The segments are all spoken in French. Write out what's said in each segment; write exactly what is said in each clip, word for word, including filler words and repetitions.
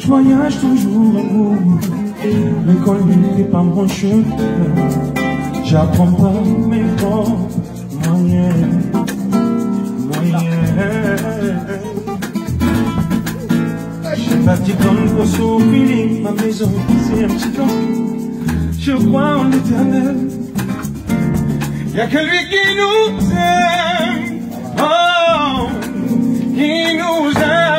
Je voyage toujours à vous. L'école n'était pas mon chemin. J'apprends pas mes propres moyens. Moyens. J'ai parti comme pour s'oublier. Ma maison, c'est un petit camp. Je crois en l'éternel. Y'a que lui qui nous aime. Oh, qui nous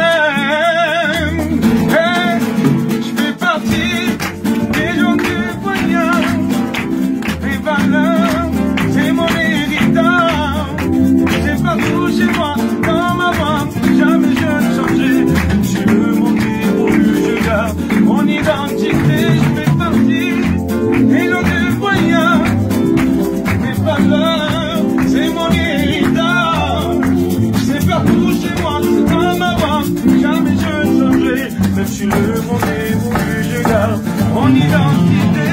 aime. Hey, je fais partie des gens du voyage. Mes valeurs, c'est mon héritage. C'est partout chez moi, dans ma voix. Jamais je ne changerai. Je le monde évolue, je garde mon identité. Je fais partie des gens du voyage. Mes valeurs, c'est mon héritage. C'est partout chez moi, c'est dans ma voix. Jamais je ne changerai. Même si le monde évolue, je garde mon identité.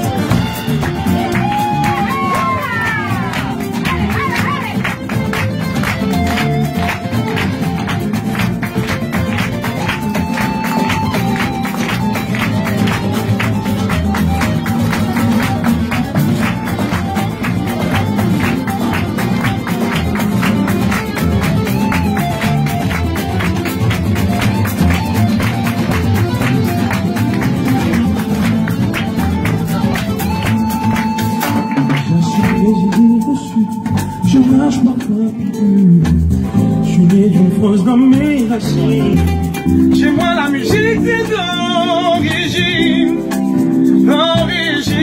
Je marche parfois plus. Je suis né d'une France dans mes racines. Chez moi la musique c'est d'origine. L'origine.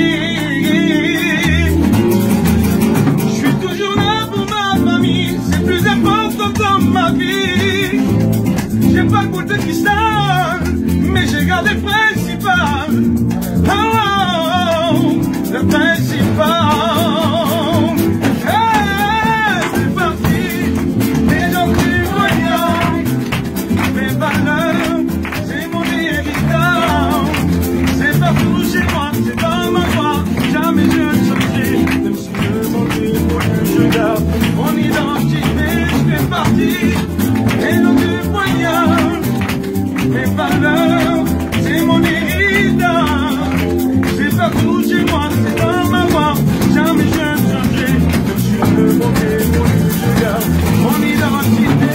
Je suis toujours là pour ma famille. C'est plus important dans ma vie. J'ai pas le bout de cristal, mais j'ai gardé le principal. Oh, oh, oh, le principal. Mon identité, je fais partie des noms du voyage. Mes valeurs, c'est mon héritage. C'est partout chez moi, c'est dans ma voix. Jamais je ne changerai. Je suis le monde évolue, je garde mon identité.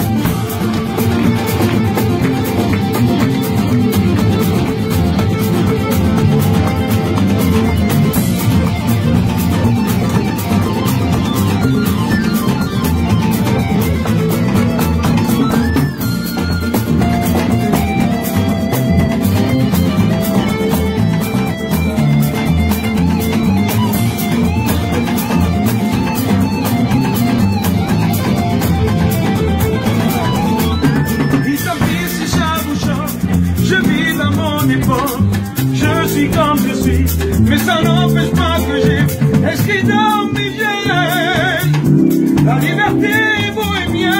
Je suis comme je suis, mais ça n'empêche pas que j'ai inscrit dans mes gènes la liberté bohémienne.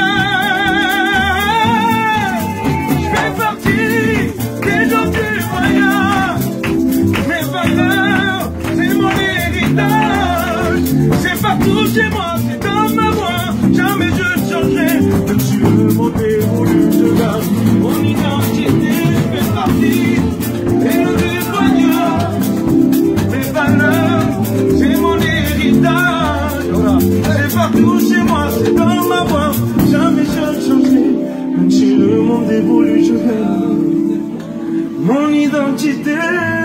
Je fais partie des gens du voyage. Mes valeurs, c'est mon héritage. C'est partout chez moi, c'est dans ma voix. Jamais je ne changerai. Même si le monde évolue, je garde mon identité. Je fais partie. C'est partout chez moi, c'est dans ma voix. Jamais je ne changerai. Même si le monde évolue, je vais mon identité.